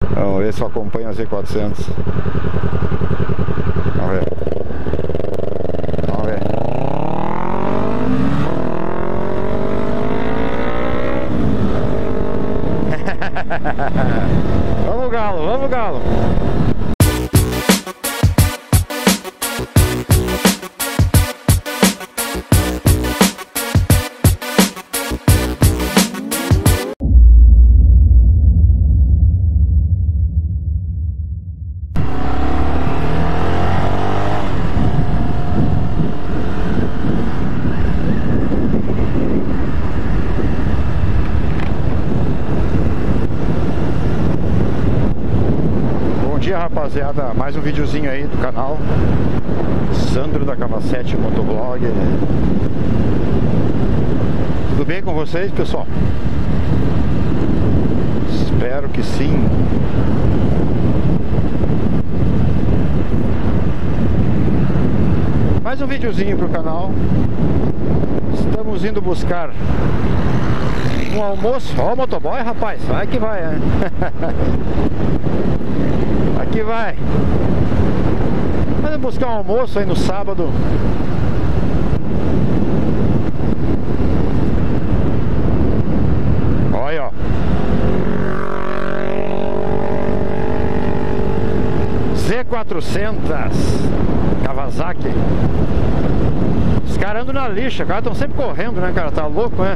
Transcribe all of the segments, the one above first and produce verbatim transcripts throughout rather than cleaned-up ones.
Vamos ver se eu acompanho a Z quatrocentos. Vamos ver. Vamos ver. Vamos galo, vamos galo. Rapaziada, mais um videozinho aí do canal Sandro da Cavacete Motovlog. Tudo bem com vocês, pessoal? Espero que sim. Mais um videozinho pro canal. Estamos indo buscar um almoço. Ó o motoboy, rapaz, vai que vai, né? Aqui vai. Vamos buscar um almoço aí no sábado. Olha, ó. Z quatrocentos Kawasaki. Os caras andam na lixa, cara, estão sempre correndo, né, cara? Tá louco, né?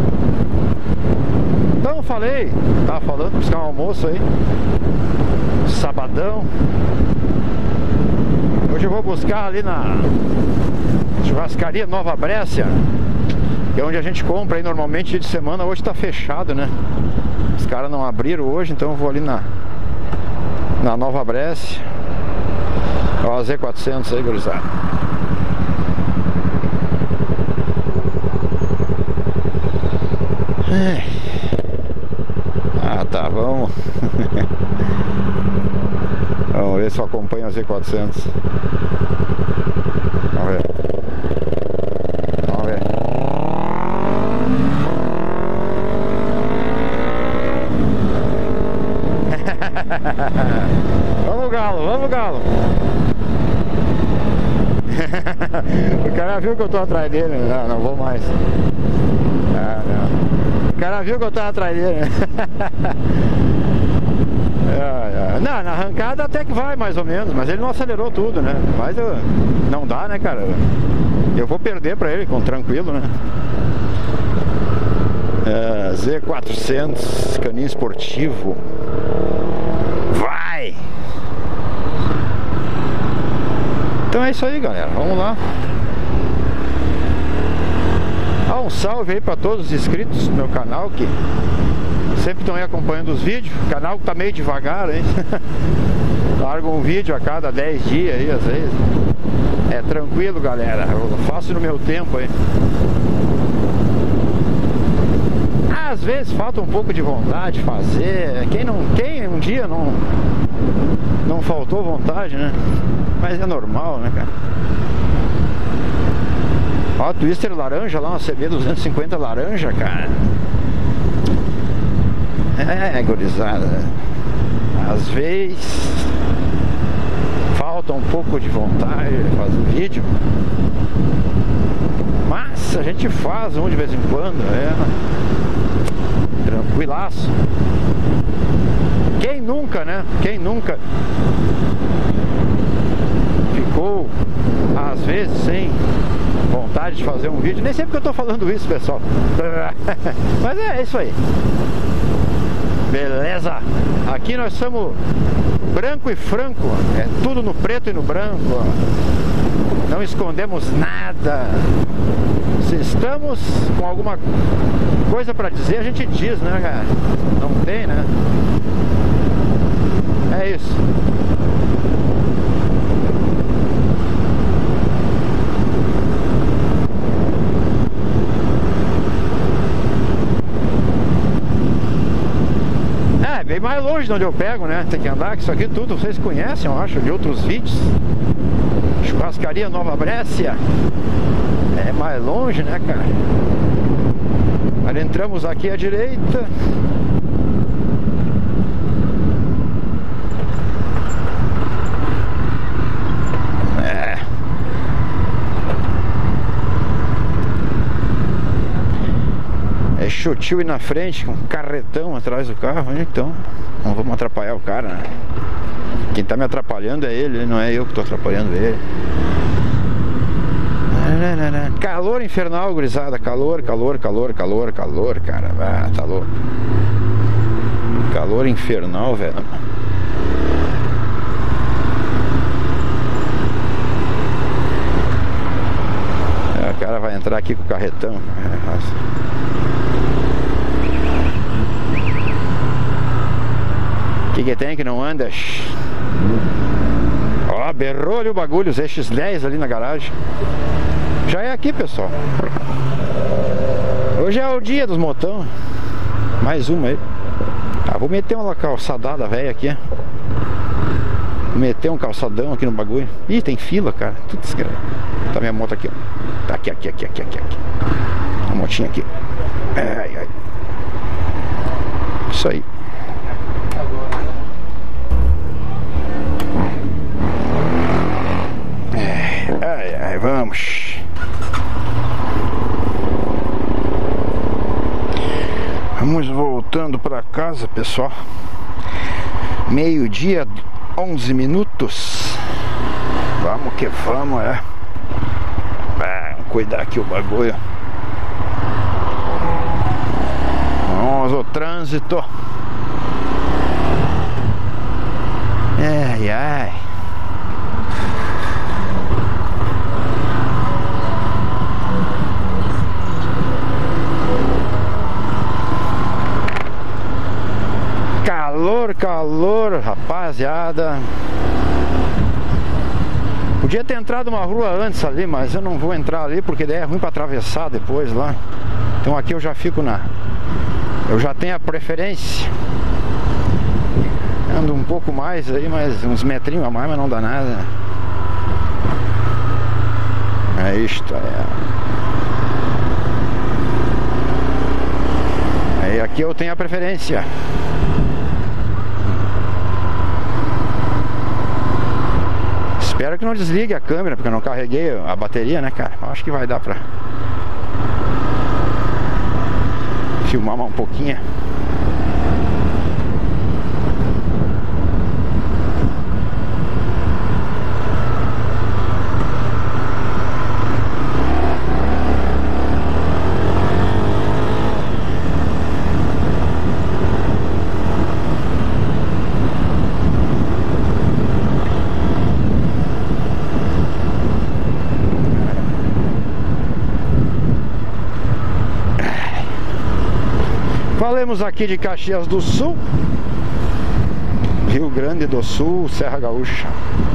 Então eu falei, tava falando, buscar um almoço aí. Sabadão. Hoje eu vou buscar ali na churrascaria Nova Brécia, que é onde a gente compra aí normalmente dia de semana. Hoje tá fechado, né? Os caras não abriram hoje, então eu vou ali na na Nova Brécia. Ó, a Z quatrocentos aí, gurizada. Ah, tá, vamos. Vamos ver se eu acompanho a Z quatrocentos. Vamos ver. Vamos ver. Vamos galo, vamos galo. O cara viu que eu tô atrás dele. Não, não vou mais. Ah, não. O cara viu que eu tava atrás dele. É, é. Não, na arrancada até que vai mais ou menos, mas ele não acelerou tudo, né? Mas eu, não dá, né, cara? Eu vou perder pra ele com tranquilo, né? É, Z quatrocentos, caninho esportivo. Vai! Então é isso aí, galera. Vamos lá. Ah, um salve aí pra todos os inscritos do meu canal que sempre estão aí acompanhando os vídeos. O canal tá meio devagar, hein? Largo um vídeo a cada dez dias aí, às vezes. É tranquilo, galera. Eu faço no meu tempo aí. Às vezes falta um pouco de vontade de fazer. Quem não, quem um dia não não faltou vontade, né? Mas é normal, né, cara? Ó, Twister laranja lá, uma C B duzentos e cinquenta laranja, cara. É, gurizada. Às vezes falta um pouco de vontade de fazer vídeo, mas a gente faz um de vez em quando, é tranquilaço. Quem nunca, né? Quem nunca ficou às vezes sem vontade de fazer um vídeo? Nem sempre que eu tô falando isso, pessoal. Mas é isso aí. Beleza? Aqui nós somos branco e franco. É tudo no preto e no branco. Não escondemos nada. Se estamos com alguma coisa pra dizer, a gente diz, né, cara? Não tem, né? É isso. É, bem mais longe de onde eu pego, né? Tem que andar, que isso aqui tudo vocês conhecem, eu acho, de outros vídeos. Churrascaria Nova Brécia. É mais longe, né, cara? Mas entramos aqui à direita. deixa o tio ir na frente com um carretão atrás do carro, então não vamos atrapalhar o cara, né? Quem tá me atrapalhando é ele, não é eu que tô atrapalhando ele. Calor infernal, gurizada. Calor, calor, calor, calor, calor, cara. Ah, tá louco. Calor infernal, velho. É, o cara vai entrar aqui com o carretão. O que que tem que não anda? Ó, berrou-lhe o bagulho, os X dez ali na garagem. Já é aqui, pessoal. Hoje é o dia dos motão. Mais uma aí. Ah, vou meter uma calçadada velha aqui. Vou meter um calçadão aqui no bagulho. Ih, tem fila, cara. Tudo escreve. Tá minha moto aqui, ó. Tá aqui, aqui, aqui, aqui, aqui, aqui. A motinha aqui. Ai, ai. Isso aí. Ai, ai, vamos. Vamos voltando para casa, pessoal. Meio-dia, onze minutos. Vamos que vamos, é. Ah, vamos cuidar aqui o bagulho. Vamos ao trânsito. Ai, ai. Calor, calor, rapaziada. Podia ter entrado uma rua antes ali, mas eu não vou entrar ali porque daí é ruim para atravessar depois lá. Então aqui eu já fico na... Eu já tenho a preferência. Ando um pouco mais aí, mas uns metrinhos a mais, mas não dá nada. É isto, é. Aí aqui eu tenho a preferência. Espero que não desligue a câmera, porque eu não carreguei a bateria, né, cara? Acho que vai dar pra filmar um pouquinho. Falamos aqui de Caxias do Sul, Rio Grande do Sul, Serra Gaúcha.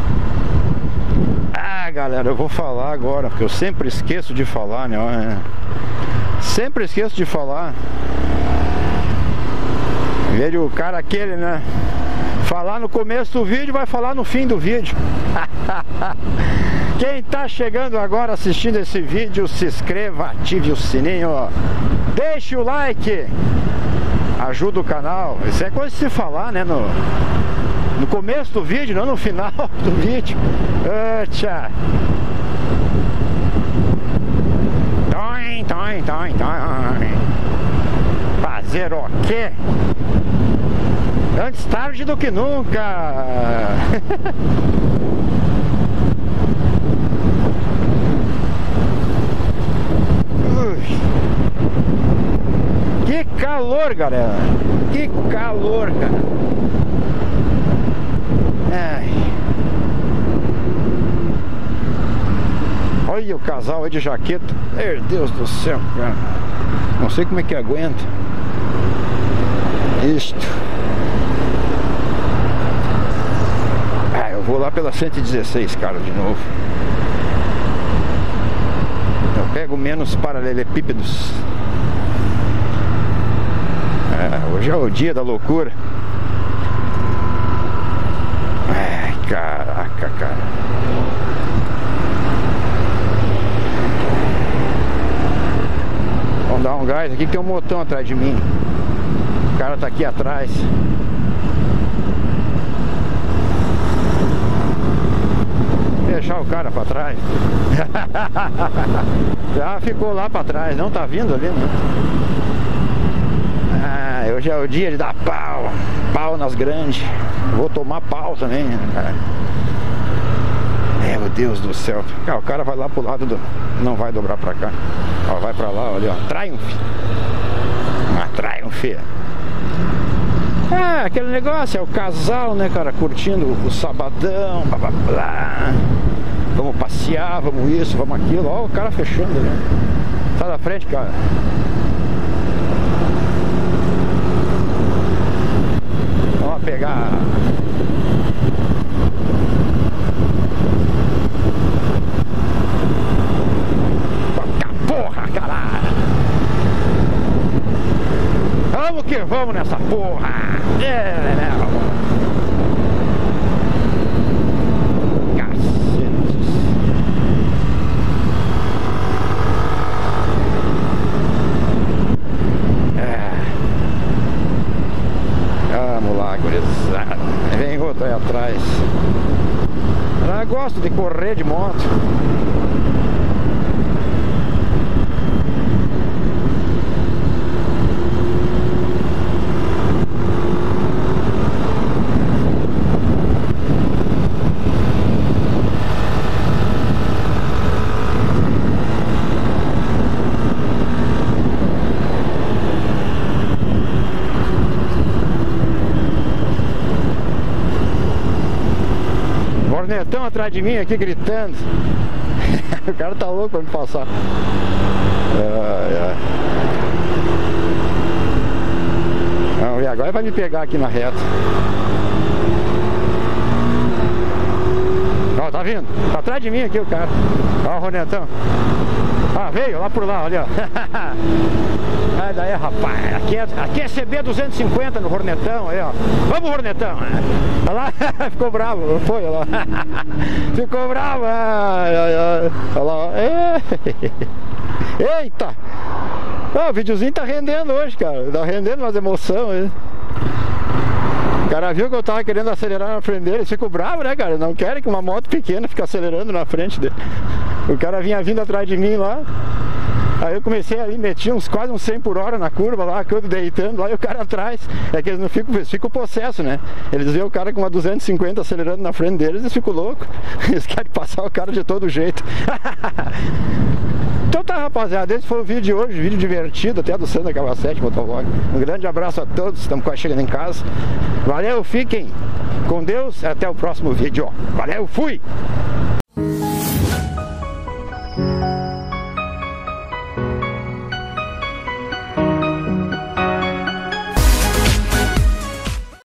Ah, galera, eu vou falar agora, porque eu sempre esqueço de falar, né? Sempre esqueço de falar. Veja o cara aquele, né? Falar no começo do vídeo, vai falar no fim do vídeo. Quem tá chegando agora assistindo esse vídeo, se inscreva, ative o sininho, ó. Deixe o like, ajuda o canal. Isso é coisa de se falar, né? No, no começo do vídeo, não no final do vídeo. Ah, tchau. Toim, toim, toim, toim. Fazer o quê? Antes tarde do que nunca. Que calor, galera. Que calor, cara. Ai. Olha o casal aí de jaqueta. Meu Deus do céu, cara. Não sei como é que aguenta isto. Ah, eu vou lá pela cento e dezesseis, cara, de novo. Eu pego menos paralelepípedos. É, hoje é o dia da loucura. Ai, caraca, cara. Vamos dar um gás aqui que tem um motão atrás de mim. O cara tá aqui atrás. Deixar o cara pra trás. Já ficou lá pra trás. Não tá vindo ali, né? hoje é o dia de dar pau. Pau nas grandes. Vou tomar pau também, né, cara? Meu Deus do céu. Ah, o cara vai lá pro lado do... Não vai dobrar pra cá. Ó, vai pra lá, olha, ó. Triumph. Uma Triumph. É, aquele negócio, é o casal, né, cara? Curtindo o sabadão, blá blá blá. Vamos passear, vamos isso, vamos aquilo. Ó, o cara fechando ali. Sai da frente, cara. Vamos pegar. Porra, caralho! Vamos que vamos nessa porra! É, né, vamos. Cacetes. É. Vamos lá, gurizada. Vem outro aí atrás. Eu gosto de correr de moto. Cornetão atrás de mim aqui gritando. O cara tá louco pra me passar. Ai, ai. Vamos ver, agora vai me pegar aqui na reta. Ó, tá vindo? Tá atrás de mim aqui o cara. Ó o Hornetão. Ah, veio lá por lá, olha. Sai daí, rapaz. Aqui é, aqui é C B duzentos e cinquenta no Hornetão, aí, ó. Vamos, Hornetão. Olha lá, ficou bravo, não foi? Olha lá. Ficou bravo. Ai, ai, ai. Olha lá. Eita. Oh, o videozinho tá rendendo hoje, cara. Tá rendendo umas emoções. O cara viu que eu tava querendo acelerar na frente dele. Eles ficam bravos, né, cara? Não querem que uma moto pequena fique acelerando na frente dele. O cara vinha vindo atrás de mim lá. Aí eu comecei ali, meti uns quase uns cem por hora na curva lá, eu deitando lá e o cara atrás. É que eles não ficam, eles ficam possesso, né? Eles veem o cara com uma duzentos e cinquenta acelerando na frente deles, eles ficam loucos. Eles querem passar o cara de todo jeito. Então tá, rapaziada, esse foi o vídeo de hoje, vídeo divertido até do Sandra Kawasaki Motovlog. Um grande abraço a todos, estamos quase chegando em casa. Valeu, fiquem com Deus, até o próximo vídeo. Valeu, fui!